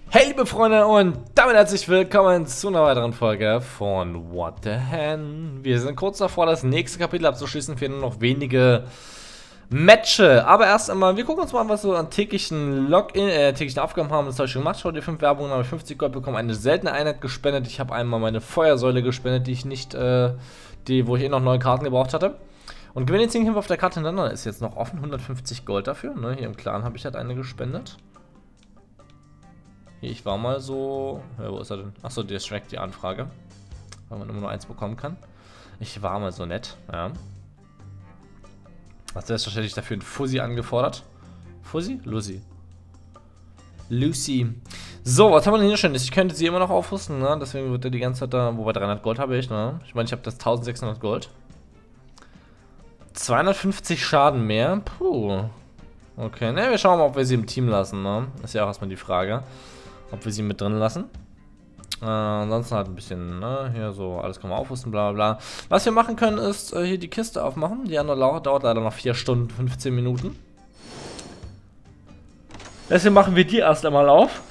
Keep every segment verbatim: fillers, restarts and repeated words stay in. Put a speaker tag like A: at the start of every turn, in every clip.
A: Hey liebe Freunde und damit herzlich willkommen zu einer weiteren Folge von What the Hen. Wir sind kurz davor, das nächste Kapitel abzuschließen, fehlen nur noch wenige Matches. Aber erst einmal, wir gucken uns mal an, was wir an täglichen Login, äh, täglichen Aufgaben haben. Das habe ich schon gemacht. Schau dir fünf Werbungen, habe fünfzig Gold bekommen, eine seltene Einheit gespendet. Ich habe einmal meine Feuersäule gespendet, die ich nicht, äh, die, wo ich eh noch neue Karten gebraucht hatte. Und gewinne den Kämpfe auf der Karte hintereinander ist jetzt noch offen, hundertfünfzig Gold dafür. Ne? Hier im Clan habe ich halt eine gespendet. Hier, ich war mal so... Ja, wo ist er denn? Achso, der trackt die Anfrage. Weil man immer nur eins bekommen kann. Ich war mal so nett, ja. Hast du selbstverständlich dafür einen Fuzzy angefordert? Fuzzy? Lucy. Lucy. So, was haben wir denn hier schon? Ich könnte sie immer noch aufrüsten, ne? Deswegen wird er die ganze Zeit da... Wobei dreihundert Gold habe ich, ne? Ich meine, ich habe das eintausendsechshundert Gold. zweihundertfünfzig Schaden mehr. Puh. Okay, ne, wir schauen mal, ob wir sie im Team lassen, ne? Ist ja auch erstmal die Frage. Ob wir sie mit drin lassen. Äh, ansonsten halt ein bisschen, ne, hier so, alles kann man aufrüsten, bla bla bla. Was wir machen können, ist äh, hier die Kiste aufmachen. Die andere dauert leider noch vier Stunden, fünfzehn Minuten. Deswegen machen wir die erst einmal auf.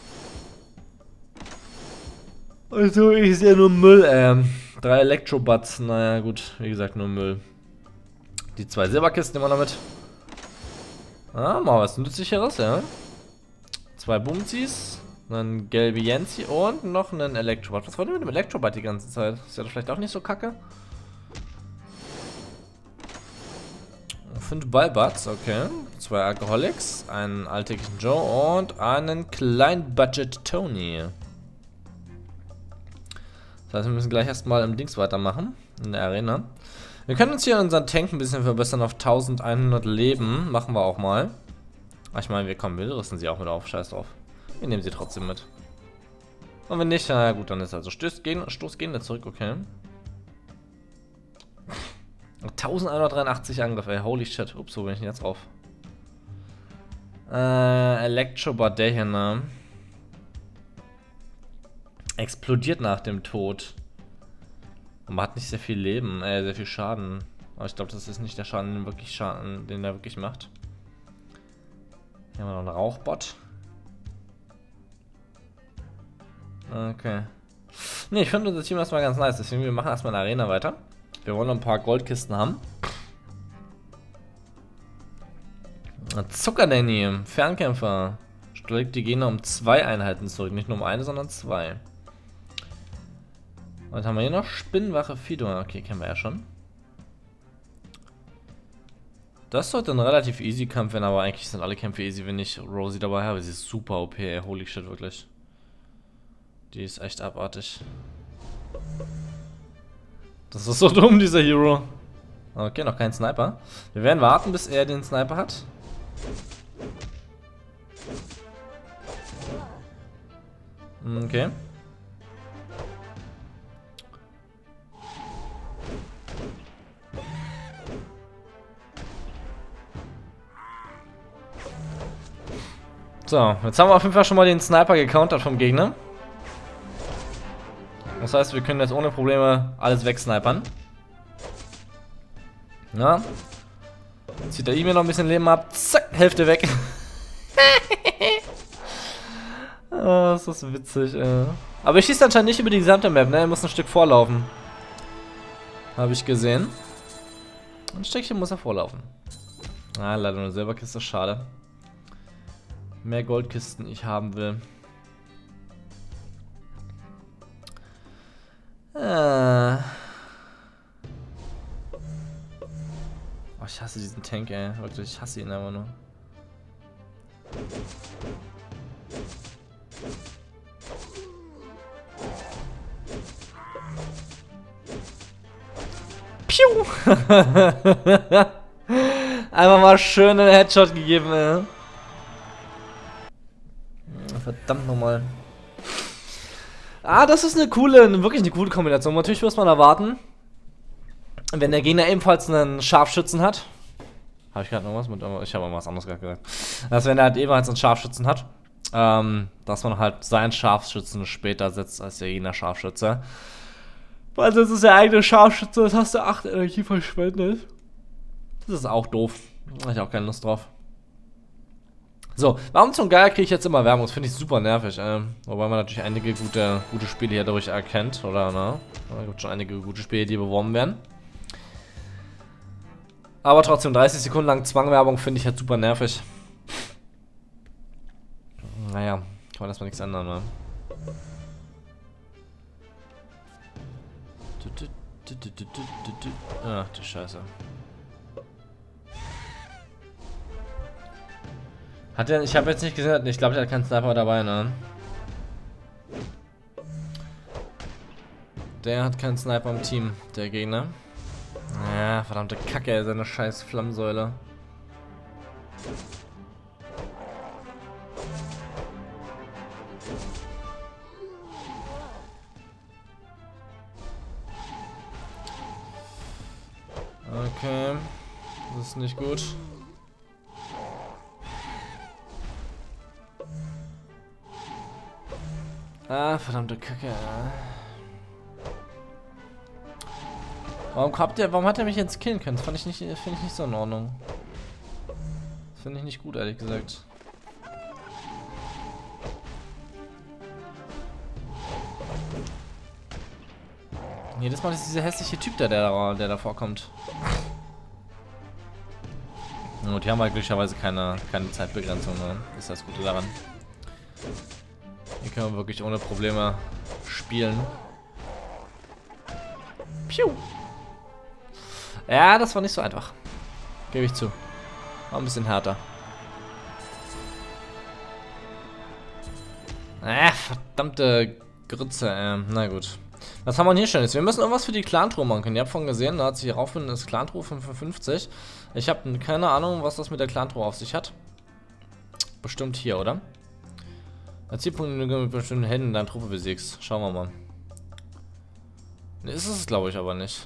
A: Also, ich sehe nur Müll, ähm. Drei Elektrobuds, naja, gut, wie gesagt, nur Müll. Die zwei Silberkisten immer noch mit. Ah, mal was Nützlicheres, ja. Zwei Boomsies. Einen gelbe Yancy und noch einen Elektrobot. Was wollen wir mit dem Elektrobot die ganze Zeit? Ist ja doch vielleicht auch nicht so kacke. Fünf Ballbuds, okay. Zwei Alcoholics, einen alltäglichen Joe und einen Klein-Budget Tony. Das heißt, wir müssen gleich erstmal im Dings weitermachen. In der Arena. Wir können uns hier unseren Tank ein bisschen verbessern auf eintausendeinhundert Leben. Machen wir auch mal. Ach, ich meine, wir kommen, wir rüsten sie auch mit auf. Scheiß drauf. Wir nehmen sie trotzdem mit. Und wenn nicht, na gut, dann ist also Stoß gehen, Stoß gehen zurück, okay. elfhundertdreiundachtzig Angriff, ey, holy shit. Ups, wo bin ich denn jetzt drauf? Äh, Elektrobot, der hier, ne? Explodiert nach dem Tod. Und man hat nicht sehr viel Leben, äh, sehr viel Schaden. Aber ich glaube, das ist nicht der Schaden, den, wirklich Schaden, den er wirklich macht. Hier haben wir noch einen Rauchbot. Okay. Ne, ich finde unser Team erstmal ganz nice, deswegen wir machen erstmal eine Arena weiter. Wir wollen noch ein paar Goldkisten haben. Zuckernanny, Fernkämpfer. Schlägt die Gegner um zwei Einheiten zurück, nicht nur um eine, sondern zwei. Was haben wir hier noch? Spinnenwache Fido. Okay, kennen wir ja schon. Das sollte ein relativ easy Kampf werden, aber eigentlich sind alle Kämpfe easy, wenn ich Rosie dabei habe. Sie ist super O P, ey. Holy shit, wirklich. Die ist echt abartig. Das ist so dumm, dieser Hero. Okay, noch kein Sniper. Wir werden warten, bis er den Sniper hat. Okay. So, jetzt haben wir auf jeden Fall schon mal den Sniper gecountert vom Gegner. Das heißt, wir können jetzt ohne Probleme alles wegsnipern. Ja. Jetzt zieht er ihm noch ein bisschen Leben ab. Zack, Hälfte weg. Oh, das ist witzig, ey. Aber ich schieße anscheinend nicht über die gesamte Map, ne? Er muss ein Stück vorlaufen. Habe ich gesehen. Ein Stückchen muss er vorlaufen. Ah, leider eine Silberkiste, schade. Mehr Goldkisten ich haben will. Äh. Oh, ich hasse diesen Tank, ey. Wirklich, ich hasse ihn einfach nur. Piu! Einfach mal schön einen Headshot gegeben, ey. Verdammt nochmal. Ah, das ist eine coole, wirklich eine coole Kombination. Natürlich muss man erwarten, wenn der Gegner ebenfalls einen Scharfschützen hat. Habe ich gerade noch was mit? Ich habe mal was anderes gerade gesagt. Dass wenn er halt ebenfalls einen Scharfschützen hat, ähm, dass man halt seinen Scharfschützen später setzt als der Gegner Scharfschütze. Weil das ist der eigene Scharfschütze, das hast du acht Energie verschwendet. Das ist auch doof. Da habe ich auch keine Lust drauf. So, warum zum Geier kriege ich jetzt immer Werbung? Das finde ich super nervig, äh. Wobei man natürlich einige gute, gute Spiele hier dadurch erkennt, oder, ne? Da gibt schon einige gute Spiele, die beworben werden. Aber trotzdem, dreißig Sekunden lang Zwangwerbung finde ich halt super nervig. Naja, kann man erstmal nichts ändern, ne? Ach, die Scheiße. Hat der, ich habe jetzt nicht gesehen, ich glaube, der hat keinen Sniper dabei, ne? Der hat keinen Sniper im Team, der Gegner. Ja, verdammte Kacke, ey, seine scheiß Flammsäule. Okay, das ist nicht gut. Ah, verdammte Kacke. Warum habt ihr, warum hat er mich jetzt killen können? Das fand ich nicht, finde ich nicht so in Ordnung. Das finde ich nicht gut, ehrlich gesagt. Jedes Mal ist dieser hässliche Typ, der, der, da, der da vorkommt. Und die haben halt glücklicherweise keine, keine Zeitbegrenzung, ne? Das ist das Gute daran. Hier können wir wirklich ohne Probleme spielen. Piu! Ja, das war nicht so einfach. Gebe ich zu. War ein bisschen härter. Äh, verdammte Grütze, äh, na gut. Was haben wir denn hier Schönes? Wir müssen irgendwas für die Clan-Truhe machen können. Ihr habt vorhin gesehen, da hat sich hier raufgefunden, das Clan-Truhe fünfundfünfzig. Ich habe keine Ahnung, was das mit der Clan-Truhe auf sich hat. Bestimmt hier, oder? Zielpunkte mit bestimmten Helden in deiner Truppe besiegst. Schauen wir mal. Ne, ist es, glaube ich, aber nicht.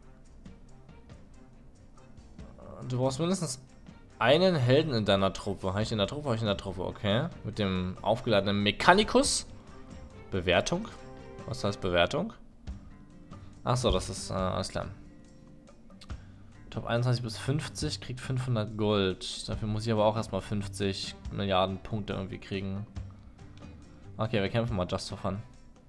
A: Du brauchst mindestens einen Helden in deiner Truppe. Habe ich in der Truppe? Habe ich in der Truppe, okay. Mit dem aufgeladenen Mechanicus. Bewertung. Was heißt Bewertung? Achso, das ist äh, alles klar. Top einundzwanzig bis fünfzig kriegt fünfhundert Gold. Dafür muss ich aber auch erstmal fünfzig Milliarden Punkte irgendwie kriegen. Okay, wir kämpfen mal just for fun.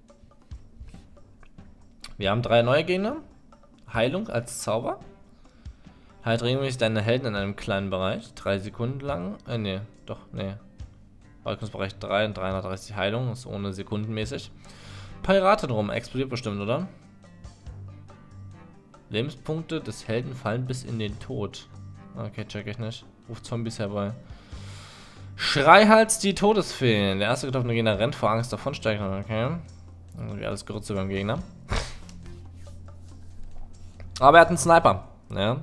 A: Wir haben drei neue Gegner. Heilung als Zauber. Halt regelmäßig deine Helden in einem kleinen Bereich. Drei Sekunden lang. Äh, nee, doch, nee. Wirkungsbereich drei und dreihundertdreißig Heilung. Ist ohne sekundenmäßig. Pirate drum. Explodiert bestimmt, oder? Lebenspunkte des Helden fallen bis in den Tod. Okay, check ich nicht. Ruft Zombies herbei. Schreihals die Todesfee. Der erste getroffene Gegner rennt vor Angst davon steigen. Okay. Irgendwie alles Grütze beim Gegner. Aber er hat einen Sniper. Ja.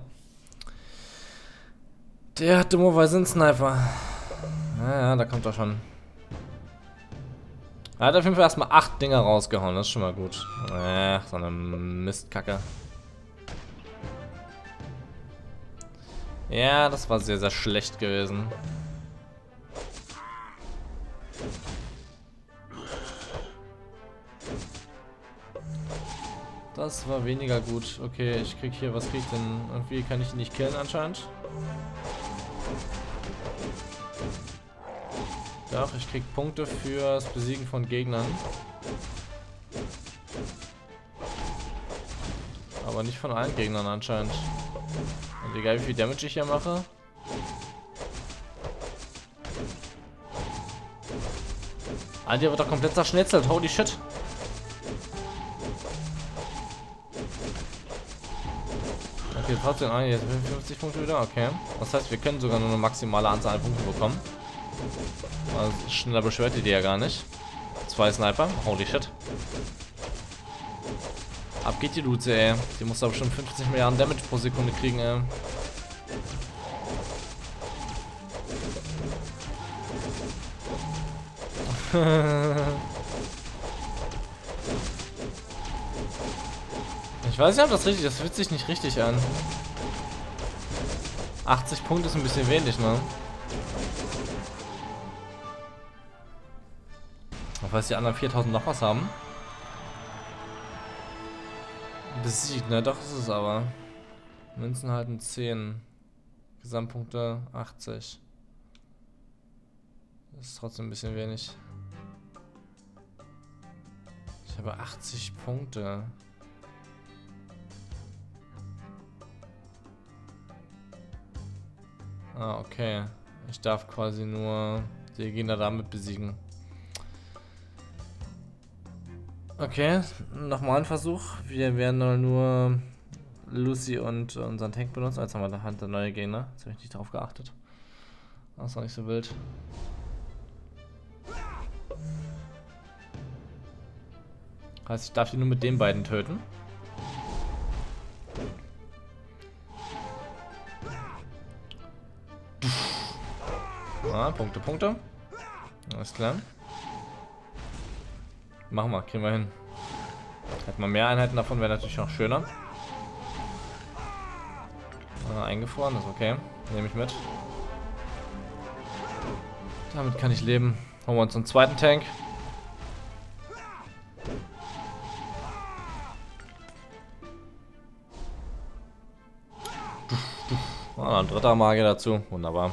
A: Der hat dummerweise einen Sniper. Ja, ja, da kommt er schon. Er hat auf jeden Fall erstmal acht Dinger rausgehauen. Das ist schon mal gut. Ach, so eine Mistkacke. Ja, das war sehr, sehr schlecht gewesen. Das war weniger gut. Okay, ich krieg hier, was krieg ich denn? Irgendwie kann ich ihn nicht killen anscheinend. Doch, ich krieg Punkte fürs Besiegen von Gegnern. Aber nicht von allen Gegnern anscheinend. Und egal wie viel Damage ich hier mache. Alter, der wird doch komplett zerschnetzelt. Holy shit. Okay, trotzdem, ah, jetzt fünfzig Punkte wieder. Okay. Das heißt, wir können sogar nur eine maximale Anzahl an Punkten bekommen. Also, schneller beschwert die ja gar nicht. Zwei Sniper. Holy shit. Ab geht die Luze, ey. Die muss aber schon fünfzig Milliarden Damage pro Sekunde kriegen, ey. Ich weiß nicht, ob das richtig ist. Das fühlt sich nicht richtig an. achtzig Punkte ist ein bisschen wenig, ne? Auch weil die anderen viertausend noch was haben. Besiegt, ne? Doch ist es aber. Münzen halten zehn. Gesamtpunkte achtzig. Das ist trotzdem ein bisschen wenig. Ich habe achtzig Punkte. Ah, okay. Ich darf quasi nur die Gegner damit besiegen. Okay, nochmal ein Versuch. Wir werden nur Lucy und unseren Tank benutzen. Jetzt haben wir da Hand der neue Gegner. Jetzt habe ich nicht darauf geachtet. Das ist noch nicht so wild. Heißt, ich darf die nur mit den beiden töten. Ah, Punkte, Punkte. Alles klar. Machen wir, kriegen wir hin. Hätten wir mehr Einheiten davon, wäre natürlich noch schöner. Ah, eingefroren, ist okay. Nehme ich mit. Damit kann ich leben. Holen wir uns einen zweiten Tank. Ah, ein dritter Magier dazu. Wunderbar.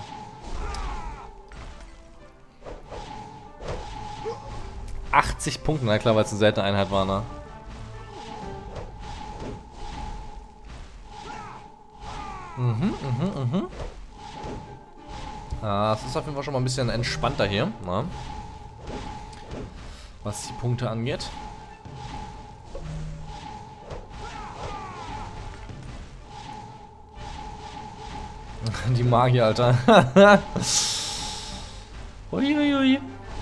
A: achtzig Punkte, na klar, weil es eine seltene Einheit war, ne? Mhm, mhm, mhm. Ah, es ist auf jeden Fall schon mal ein bisschen entspannter hier, ne? Was die Punkte angeht. Die Magier, Alter. Uiuiui.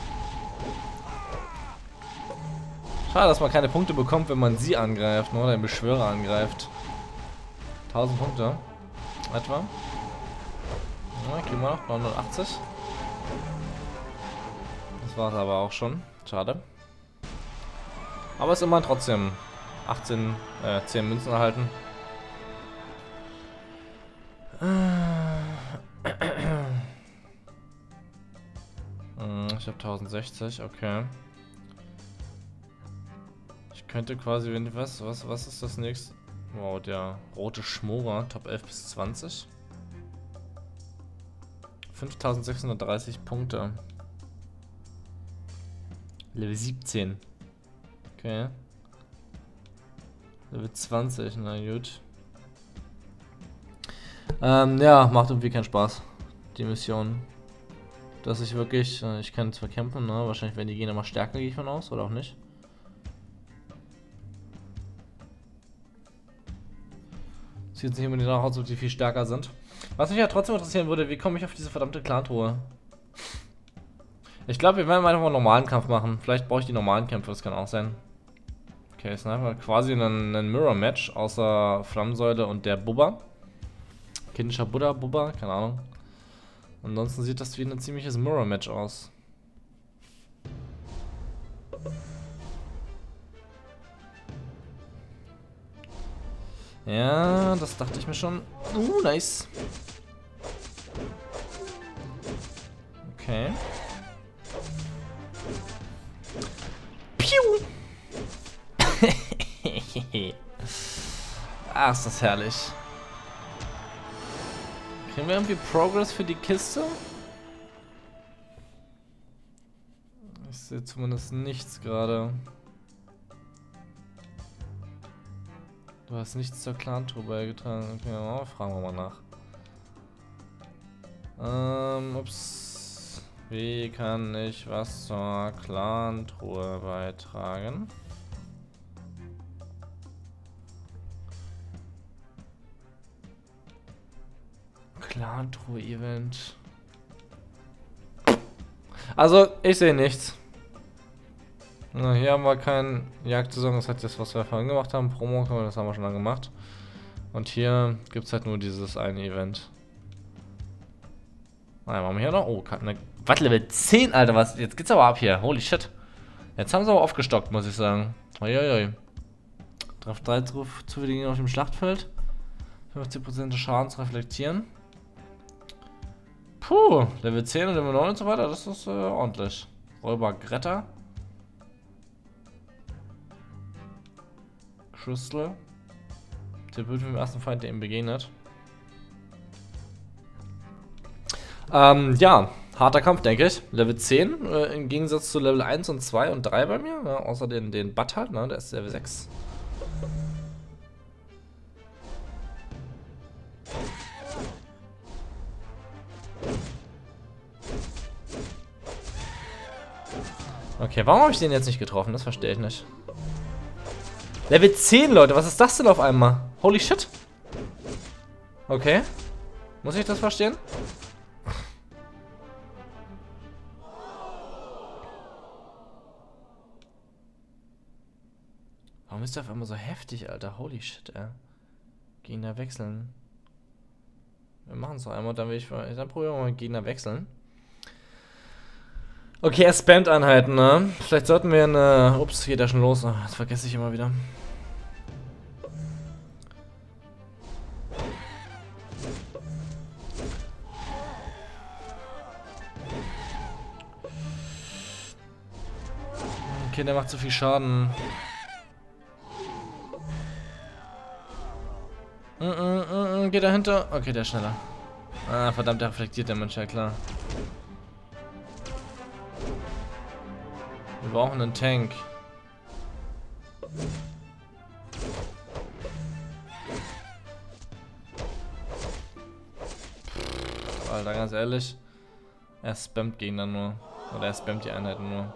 A: Schade, dass man keine Punkte bekommt, wenn man sie angreift, ne? Oder den Beschwörer angreift. tausend Punkte. Etwa. Ja, kriegen wir noch. neunhundertachtzig. Das war es aber auch schon. Schade. Aber es ist immerhin trotzdem achtzehn, äh, zehn Münzen erhalten. Ich habe tausendsechzig, okay. Ich könnte quasi, wenn ich was, was, was ist das nächste? Wow, der rote Schmorer, Top elf bis zwanzig. fünftausendsechshundertdreißig Punkte. Level siebzehn. Okay. Level zwanzig, na gut. Ähm, ja, macht irgendwie keinen Spaß. Die Mission. Dass ich wirklich, äh, ich kann zwar kämpfen, ne? Wahrscheinlich werden die Gegner mal stärker, gehe ich von aus, oder auch nicht. Sieht nicht unbedingt danach aus, ob die viel stärker sind. Was mich ja trotzdem interessieren würde, wie komme ich auf diese verdammte Clan-Truhe? Ich glaube, wir werden einfach mal einen normalen Kampf machen. Vielleicht brauche ich die normalen Kämpfe, das kann auch sein. Okay, es ist einfach quasi ein, ein Mirror-Match, außer Flammensäule und der Bubba. Kindischer Buddha, Bubba, keine Ahnung. Ansonsten sieht das wie ein ziemliches Mirror-Match aus. Ja, das dachte ich mir schon. Uh, nice. Okay. Piu! Ah, ist das herrlich. Kriegen wir irgendwie Progress für die Kiste? Ich sehe zumindest nichts gerade. Du hast nichts zur Clan-Tour beigetragen. Okay, oh, fragen wir mal nach. Ähm, ups. Wie kann ich was zur Clan-Truhe beitragen? Clan-Truhe-Event. Also, ich sehe nichts. Na, hier haben wir keinen Jagdsaison, das hat das, was wir vorhin gemacht haben. Promo, das haben wir schon lange gemacht. Und hier gibt es halt nur dieses eine Event. Na, machen wir hier noch. Oh, eine, was, Level zehn, Alter, was? Jetzt geht's aber ab hier. Holy shit. Jetzt haben sie aber aufgestockt, muss ich sagen. Uiuiui. Drauf drei Zuruf zu Gegner auf dem Schlachtfeld. fünfzig Prozent des Schadens reflektieren. Puh, Level zehn und Level neun und so weiter, das ist äh, ordentlich. Räuber Greta. Crystal. Der wird mit dem ersten Feind, der ihm begegnet. Ähm, ja, harter Kampf, denke ich. Level zehn, äh, im Gegensatz zu Level eins und zwei und drei bei mir. Ne? Außer den, den Butt halt, ne? Der ist Level sechs. Okay, warum habe ich den jetzt nicht getroffen? Das verstehe ich nicht. Level zehn, Leute, was ist das denn auf einmal? Holy shit. Okay. Muss ich das verstehen? Warum ist der auf einmal so heftig, Alter? Holy shit, ey. Gegner wechseln. Wir machen es noch einmal, dann will ich. Dann probieren wir mal Gegner wechseln. Okay, er spammt Einheiten, ne? Vielleicht sollten wir eine. Ups, geht ja schon los. Oh, das vergesse ich immer wieder. Okay, der macht zu viel Schaden. Mm -mm, mm, geht dahinter? Okay, der ist schneller. Ah, verdammt, der reflektiert der Mensch, ja klar. Wir brauchen einen Tank. Alter, ganz ehrlich. Er spammt Gegner nur. Oder er spammt die Einheiten nur.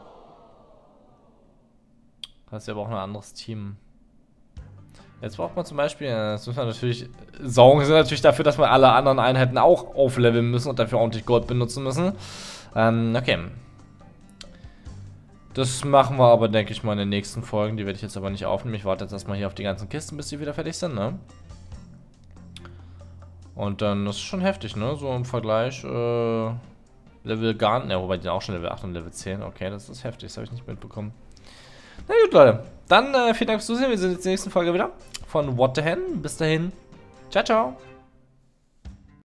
A: Das ist ja aber auch ein anderes Team. Jetzt braucht man zum Beispiel, das muss man natürlich, Saugen sind natürlich dafür, dass wir alle anderen Einheiten auch aufleveln müssen und dafür ordentlich Gold benutzen müssen. Ähm, okay. Das machen wir aber, denke ich mal, in den nächsten Folgen. Die werde ich jetzt aber nicht aufnehmen. Ich warte jetzt erstmal hier auf die ganzen Kisten, bis die wieder fertig sind, ne? Und dann, das ist schon heftig, ne? So im Vergleich, äh, Level gar nicht, ne, wobei die auch schon Level acht und Level zehn. Okay, das ist heftig, das habe ich nicht mitbekommen. Na gut, Leute. Dann äh, vielen Dank fürs Zusehen. Wir sehen uns in der nächsten Folge wieder von What the Hen. Bis dahin. Ciao, ciao.